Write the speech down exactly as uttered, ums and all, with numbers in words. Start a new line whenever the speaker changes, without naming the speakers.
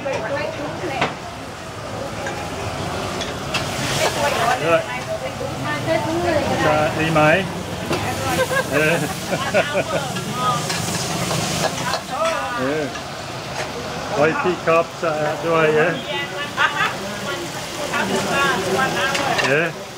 ด้วยจะดีไหมเออเออไว้ที่ครอบสะอาดด้วยเออเออ